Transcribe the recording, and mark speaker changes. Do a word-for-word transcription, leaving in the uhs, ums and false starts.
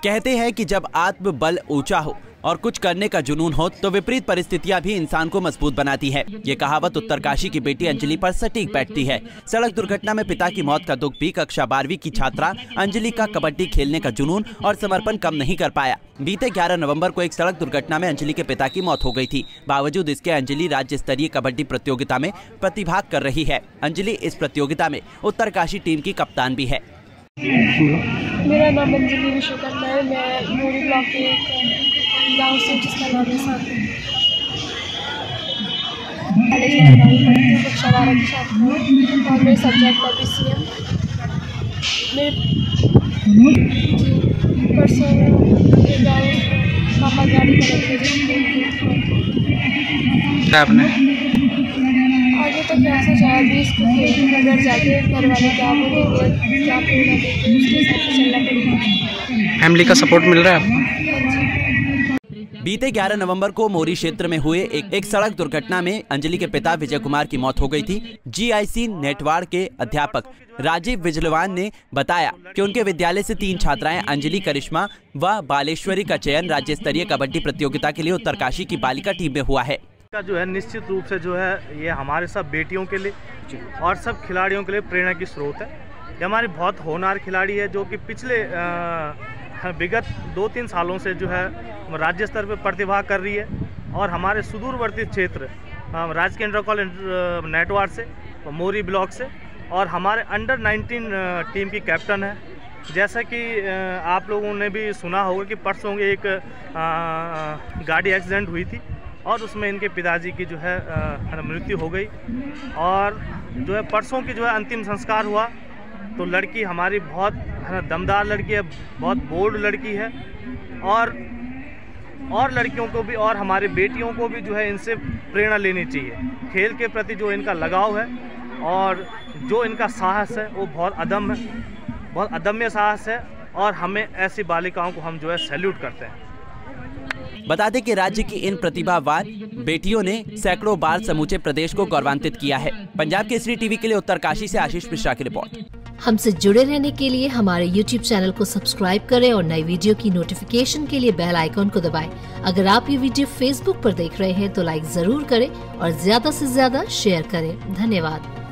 Speaker 1: कहते हैं कि जब आत्मबल ऊंचा हो और कुछ करने का जुनून हो तो विपरीत परिस्थितियां भी इंसान को मजबूत बनाती है। ये कहावत उत्तरकाशी की बेटी अंजलि पर सटीक बैठती है। सड़क दुर्घटना में पिता की मौत का दुख भी कक्षा बारहवीं की छात्रा अंजलि का कबड्डी खेलने का जुनून और समर्पण कम नहीं कर पाया। बीते ग्यारह नवंबर को एक सड़क दुर्घटना में अंजलि के पिता की मौत हो गई थी। बावजूद इसके अंजलि राज्य स्तरीय कबड्डी प्रतियोगिता में प्रतिभाग कर रही है। अंजलि इस प्रतियोगिता में उत्तरकाशी टीम की कप्तान भी है।
Speaker 2: मेरा नाम अंजलि विश्वकर्मा है। मैं मोरी ब्लॉक के एक गाँव से जिसका नाम है साथी कक्षा बारह की छात्र हूँ और मेरे सब्जेक्ट है पी सी एम। मेरे परसों मेरे गाँव पापा गाड़ी
Speaker 3: क्या आपने
Speaker 2: आगे तो क्या सोचा है अभी इसको खेल में अगर जाके घर वाले क्या बोलेंगे क्या प्रेरणा देंगे उसके हिसाब से चलना पड़ेगा।
Speaker 3: फैमिली का सपोर्ट मिल रहा है आपको?
Speaker 1: बीते ग्यारह नवंबर को मोरी क्षेत्र में हुए एक, एक सड़क दुर्घटना में अंजलि के पिता विजय कुमार की मौत हो गई थी। जी आई सी नेटवाड़ के अध्यापक राजीव विजलवान ने बताया कि उनके विद्यालय से तीन छात्राएं अंजलि, करिश्मा व बालेश्वरी का चयन राज्य स्तरीय कबड्डी प्रतियोगिता के लिए उत्तरकाशी की बालिका टीम में हुआ है।
Speaker 4: का जो है निश्चित रूप से जो है ये हमारे सब बेटियों के लिए और सब खिलाड़ियों के लिए प्रेरणा की स्रोत है। ये हमारी बहुत होनहार खिलाड़ी है जो कि पिछले विगत दो तीन सालों से जो है राज्य स्तर पर प्रतिभा कर रही है और हमारे सुदूरवर्ती क्षेत्र राजकीय इंटर कॉलेज नेटवाड़ से, मोरी ब्लॉक से और हमारे अंडर नाइनटीन टीम की कैप्टन है। जैसा कि आप लोगों ने भी सुना होगा कि परसों एक गाड़ी एक्सीडेंट हुई थी और उसमें इनके पिताजी की जो है मृत्यु हो गई और जो है परसों की जो है अंतिम संस्कार हुआ। तो लड़की हमारी बहुत दमदार लड़की है, बहुत बोल्ड लड़की है और और लड़कियों को भी और हमारी बेटियों को भी जो है इनसे प्रेरणा लेनी चाहिए। खेल के प्रति जो इनका लगाव है और जो इनका साहस है वो बहुत अदम्य है, बहुत अदम्य साहस है और हमें ऐसी बालिकाओं को हम जो है सैल्यूट करते हैं।
Speaker 1: बता दें कि राज्य की इन प्रतिभावान बेटियों ने सैकड़ों बार समूचे प्रदेश को गौरवान्वित किया है। पंजाब केसरी टीवी के लिए उत्तरकाशी से आशीष मिश्रा की रिपोर्ट।
Speaker 5: हमसे जुड़े रहने के लिए हमारे यूट्यूब चैनल को सब्सक्राइब करें और नई वीडियो की नोटिफिकेशन के लिए बेल आइकॉन को दबाएं। अगर आप ये वीडियो फेसबुक पर देख रहे हैं तो लाइक जरूर करें और ज्यादा से ज्यादा शेयर करें। धन्यवाद।